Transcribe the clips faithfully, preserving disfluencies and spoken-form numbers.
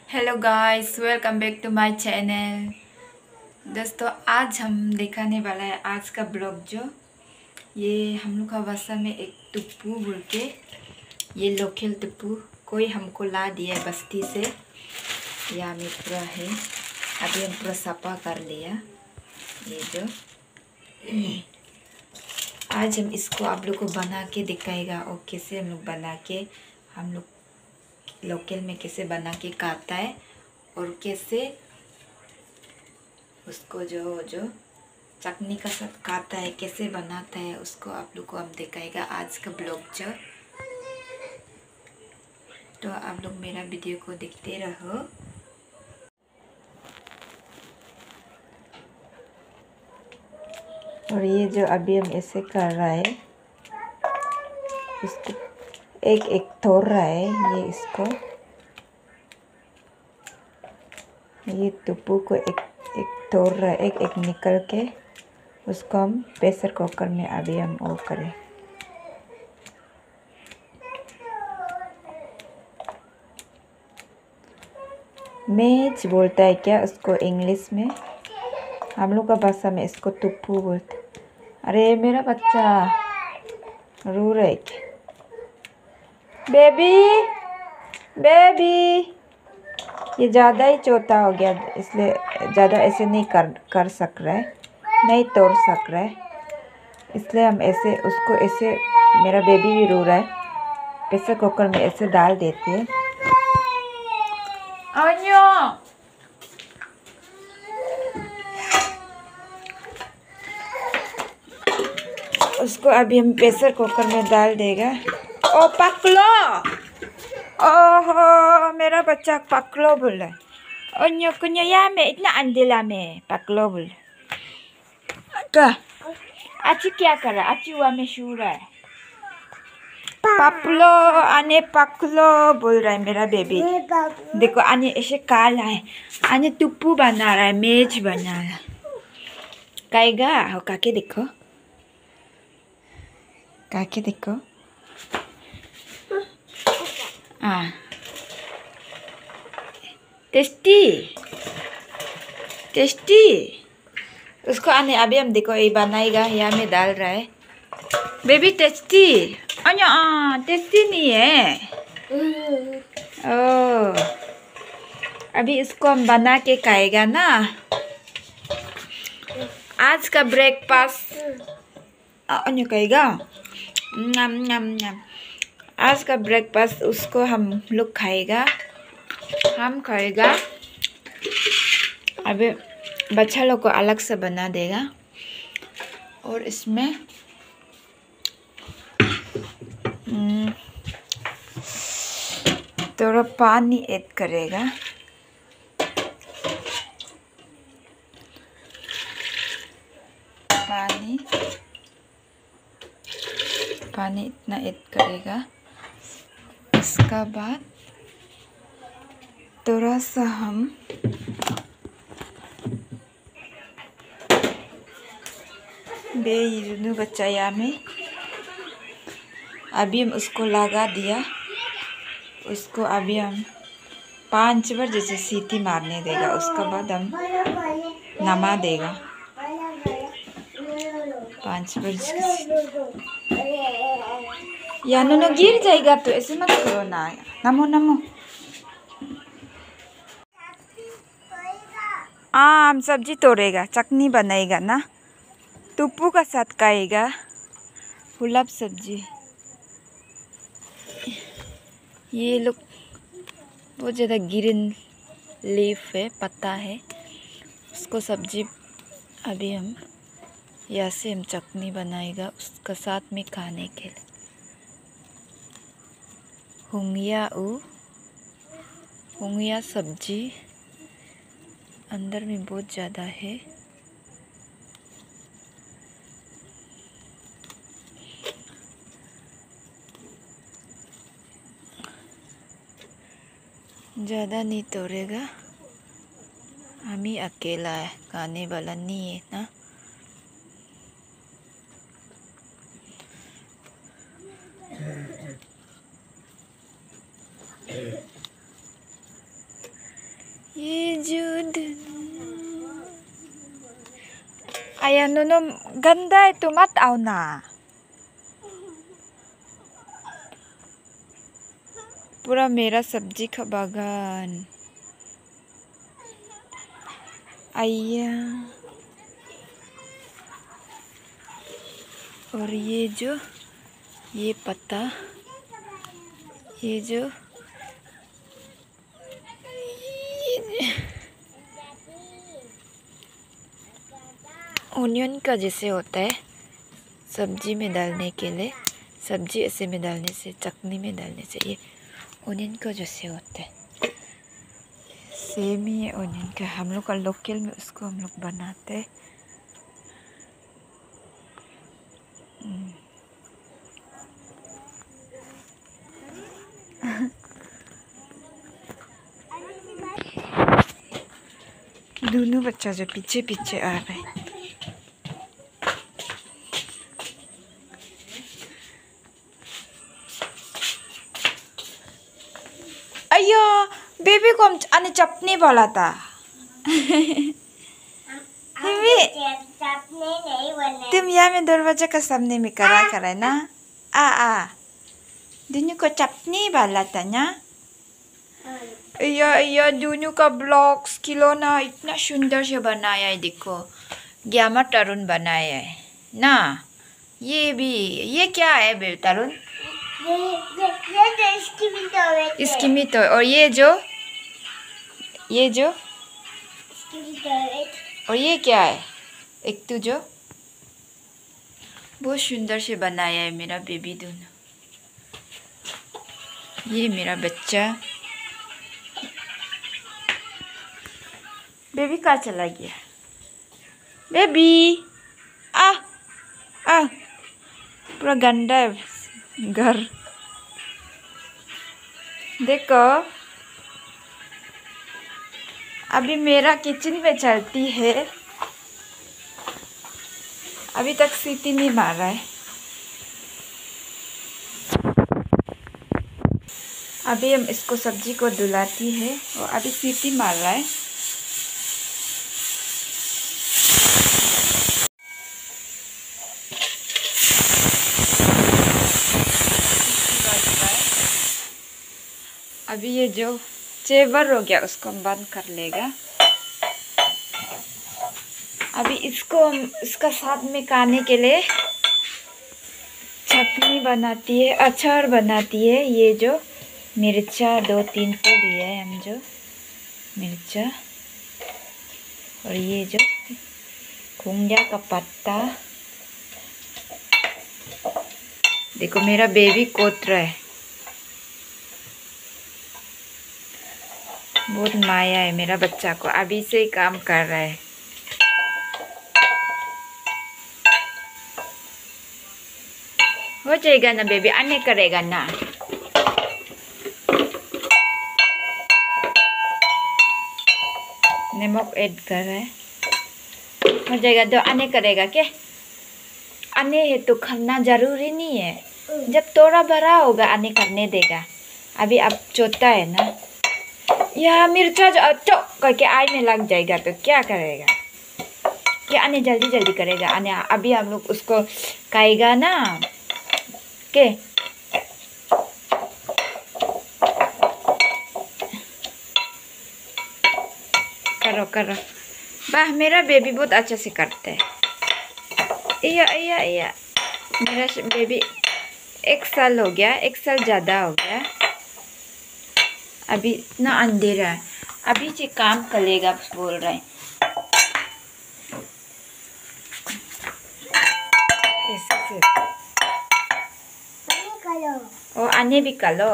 Hello guys, welcome back to my channel. दोस्तों, आज हम दिखाने वाला है आज का ब्लॉग। जो ये हम लोग का भाषा में एक टुप्पू बोल के, ये लोकल टुप्पू कोई हमको ला दिया बस्ती से। यहाँ में पूरा है, अभी हम पूरा सफा कर लिया। ये जो आज हम इसको आप लोग को बना के दिखाएगा, और कैसे हम लोग बना के, हम लोग लोकल में कैसे बना के खाता है और कैसे उसको जो जो चटनी का साथ खाता है, कैसे बनाता है, उसको आप लोग को हम दिखाएगा आज का ब्लॉग। जो तो आप लोग मेरा वीडियो को देखते रहो। और ये जो अभी हम ऐसे कर रहा है, इसको एक एक तोड़ रहा है। ये इसको ये टुप्पू को एक एक तोड़ रहा है, एक एक निकल के उसको हम प्रेशर कुकर में अभी हम वो करें। मेज बोलता है क्या उसको इंग्लिश में, हम लोग का भाषा में इसको टुप्पू बोलते। अरे मेरा बच्चा रो रहा है क्या? बेबी बेबी, ये ज़्यादा ही छोटा हो गया, इसलिए ज़्यादा ऐसे नहीं कर कर सक रहा है, नहीं तोड़ सक रहा है, इसलिए हम ऐसे उसको ऐसे, मेरा बेबी भी रो रहा है, प्रेशर कुकर में ऐसे डाल देते हैं। उसको अभी हम प्रेशर कुकर में डाल देगा। ओ पकलो, ओहो मेरा बच्चा पकलो बोल रहा है। ओन्यो कुन्यो या में इतना अंधेला में पकलो बोल क्या? अच्छी क्या कर रहा है? अच्छी हुआ में शू रहा है। पकलो आने पकलो बोल रहा है मेरा बेबी। देखो आने ऐसे काला है, आने टुप्पू बना रहा है, मेज बना रहा है। काएगा हो काके देखो, काके देखो। हाँ टेस्टी टेस्टी। उसको आने अभी हम देखो ये बनाएगा, यहाँ में डाल रहा है। बेबी टेस्टी, अन्य टेस्टी नहीं है। ओह अभी इसको हम बना के खाएगा ना। आज का ब्रेकफास्ट अन्य कहेगा नम नम नम। आज का ब्रेकफास्ट उसको हम लोग खाएगा, हम खाएगा। अभी बच्चा लोग को अलग से बना देगा, और इसमें थोड़ा पानी ऐड करेगा। पानी पानी इतना ऐड करेगा। इसका बाद थोड़ा सा हम बेरुनु बच्चा यहाँ में अभी हम उसको लगा दिया। उसको अभी हम पांच बार जैसे सीटी मारने देगा, उसका बाद हम नमा देगा पांच बार। या नो गिर जाएगा तो ऐसे मत करो ना। नमो नमो। हाँ हम सब्जी तोड़ेगा, चटनी बनाएगा ना, टुप्पू का साथ खाएगा गुलाब सब्जी। ये लोग बहुत ज़्यादा ग्रीन लीफ है, पत्ता है, उसको सब्जी अभी हम यहाँ से हम चटनी बनाएगा उसका साथ में खाने के लिए। हुंगिया उ हुंगिया सब्जी अंदर में बहुत ज़्यादा है। ज़्यादा नहीं तोड़ेगा, हम ही अकेला है, खाने वाला नहीं है ना। ये जो आया नो गंदा है तो मत आओ ना। पूरा मेरा सब्जी का बागान। आया और ये जो ये पत्ता, ये जो ओनियन का जैसे होता है सब्जी में डालने के लिए, सब्जी ऐसे में डालने से, चटनी में डालने से, ये ओनियन का जैसे होता है। सेम ही ओनियन का, हम लोग का लोकल में उसको हम लोग बनाते हैं। दोनों बच्चा जो पीछे पीछे आ रहे हैं। अयो बेबी को हम अने चपनी बोला था। तुम यहाँ में दरवाजा का सामने में करा करा ना। आ आ दुनू को चपनी बोला था ना। या या दुनू का ब्लॉक्स खिलौना इतना सुंदर से बनाया है, देखो ग्यामा तरुण बनाया है ना। ये भी, ये क्या है बे तरुण? ये ये ये इसकी भी तो है, इसकी भी तो। और ये जो ये जो इसकी भी तो है। और ये क्या है? एक तो जो बहुत सुंदर से बनाया है मेरा बेबी दोनों। ये मेरा बच्चा बेबी कहाँ चला गया? बेबी आ आ पूरा गंदा है घर। देखो अभी मेरा किचन में चलती है, अभी तक सीटी नहीं मार रहा है। अभी हम इसको सब्जी को धुलाती है और अभी सीटी मार रहा है। अभी ये जो चेवर हो गया उसको हम बंद कर लेगा। अभी इसको हम इसका साथ में खाने के लिए चटनी बनाती है, अचार बनाती है। ये जो मिर्चा दो तीन को लिया है हम, जो मिर्चा और ये जो खुंगा का पत्ता। देखो मेरा बेबी कोत रहा है, बहुत माया है मेरा बच्चा को, अभी से ही काम कर रहा है। हो जाएगा ना बेबी, आने करेगा ना। नमक ऐड कर रहा है, हो जाएगा। तो आने करेगा क्या? आने है तो खाना जरूरी नहीं है, जब थोड़ा बड़ा होगा आने करने देगा। अभी अब चौथा है ना, यह मिर्चा जो चो करके आई में लग जाएगा तो क्या करेगा? क्या आने जल्दी जल्दी करेगा आने। अभी हम लोग उसको खाएगा ना के। करो करो, वाह मेरा बेबी बहुत अच्छा से करता है। या या या मेरा बेबी एक साल हो गया, एक साल ज़्यादा हो गया। अभी इतना अंधेरा है, अभी से काम करेगा बोल रहे हैं। ऐसे से और आने भी कलो,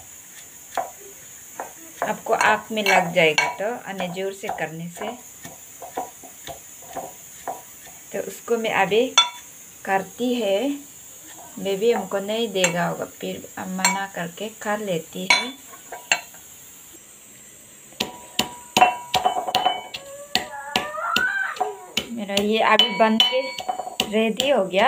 आपको आँख में लग जाएगा तो आने जोर से करने से। तो उसको मैं अभी करती है, बेबी हमको नहीं देगा होगा, फिर मना करके कर लेती है। मेरा ये अभी बन के रेडी हो गया,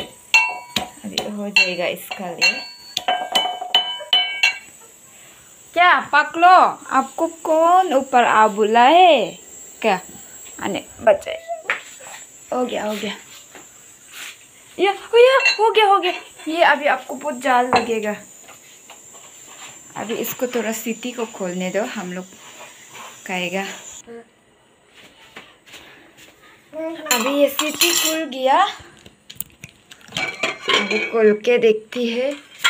अभी हो जाएगा इसका लिए। क्या पकड़ो, आपको कौन ऊपर आ बुलाए क्या? आने बचाए। हो गया हो गया ये हो गया हो गया हो गया। ये अभी आपको बहुत जाल लगेगा। अभी इसको थोड़ा सीटी को खोलने दो, हम लोग खाएगा। अभी ये सीटी खुल गया, अभी खोल के देखती है।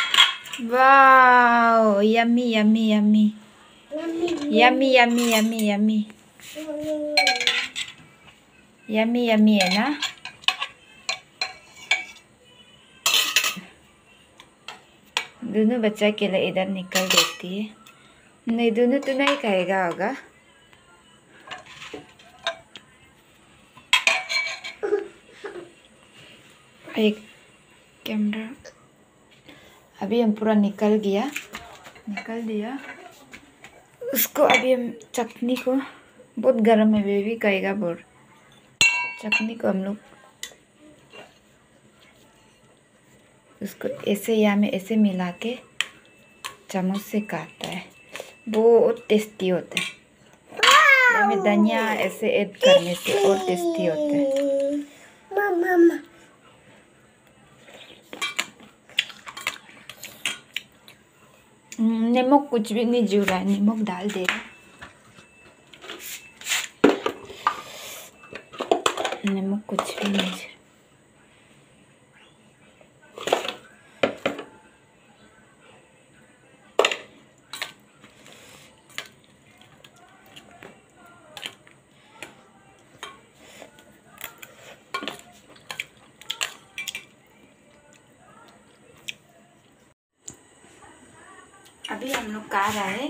Wow yummy yummy yummy yummy yummy yummy yummy yummy yummy है ना। दोनों बच्चा के लिए इधर निकल देती है। नहीं, दोनों तो नहीं खाएगा होगा। एक कैमरा अभी हम पूरा निकल गया निकल दिया उसको। अभी हम चटनी को, बहुत गर्म है, बेबी खाएगा बहुत। चटनी को हम लोग उसको ऐसे यहाँ में ऐसे मिला के चम्मच से काटता है, बहुत टेस्टी होता है। इसमें धनिया ऐसे ऐड करने से और टेस्टी होता है। मामा नमक कुछ भी नहीं जू रहा है, नमक डाल दे रहा। नमक कुछ भी नहीं जू। अभी हम लोग खा रहा है।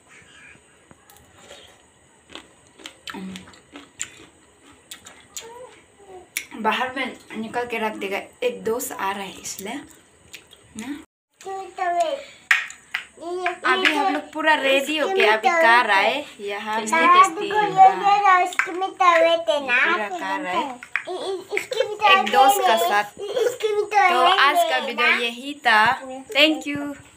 बाहर में निकल के रख देगा, एक दोस्त आ रहा है इसलिए ना। अभी हम लोग पूरा रेडी हो गया, अभी खा रहा है। यहाँ में टेस्टी पूरा खा रहा है एक दोस्त का साथ। तो आज का वीडियो यही था। Thank you.